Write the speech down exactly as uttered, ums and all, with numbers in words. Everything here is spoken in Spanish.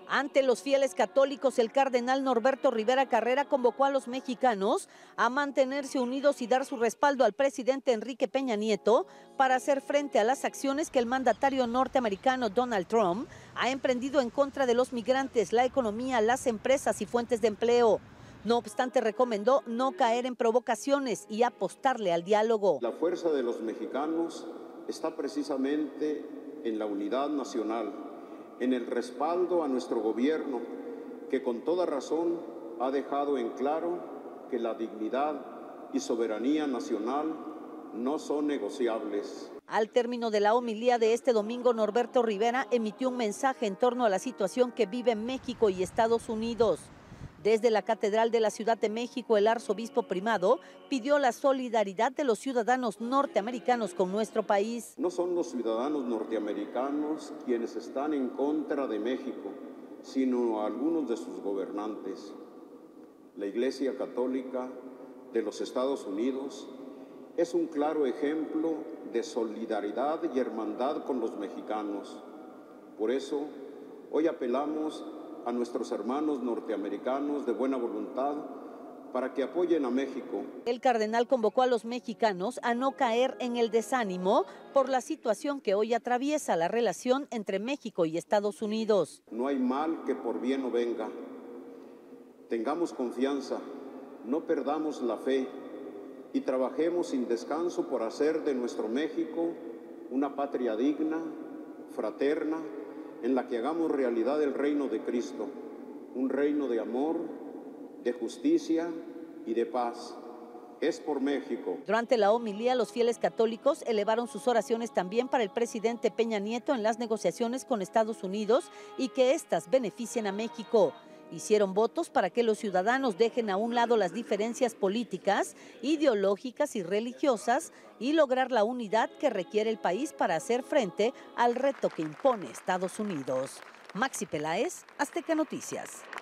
Ante los fieles católicos, el cardenal Norberto Rivera Carrera convocó a los mexicanos a mantenerse unidos y dar su respaldo al presidente Enrique Peña Nieto para hacer frente a las acciones que el mandatario norteamericano Donald Trump ha emprendido en contra de los migrantes, la economía, las empresas y fuentes de empleo. No obstante, recomendó no caer en provocaciones y apostarle al diálogo. La fuerza de los mexicanos está precisamente en la unidad nacional, en el respaldo a nuestro gobierno, que con toda razón ha dejado en claro que la dignidad y soberanía nacional no son negociables. Al término de la homilía de este domingo, Norberto Rivera emitió un mensaje en torno a la situación que vive México y Estados Unidos. Desde la Catedral de la Ciudad de México, el arzobispo primado pidió la solidaridad de los ciudadanos norteamericanos con nuestro país. No son los ciudadanos norteamericanos quienes están en contra de México, sino algunos de sus gobernantes. La Iglesia Católica de los Estados Unidos es un claro ejemplo de solidaridad y hermandad con los mexicanos. Por eso, hoy apelamos a nuestros hermanos norteamericanos de buena voluntad para que apoyen a México. El cardenal convocó a los mexicanos a no caer en el desánimo por la situación que hoy atraviesa la relación entre México y Estados Unidos. No hay mal que por bien no venga. Tengamos confianza, no perdamos la fe y trabajemos sin descanso por hacer de nuestro México una patria digna, fraterna, en la que hagamos realidad el reino de Cristo, un reino de amor, de justicia y de paz. Es por México. Durante la homilía, los fieles católicos elevaron sus oraciones también para el presidente Peña Nieto en las negociaciones con Estados Unidos y que éstas beneficien a México. Hicieron votos para que los ciudadanos dejen a un lado las diferencias políticas, ideológicas y religiosas y lograr la unidad que requiere el país para hacer frente al reto que impone Estados Unidos. Maxi Peláez, Azteca Noticias.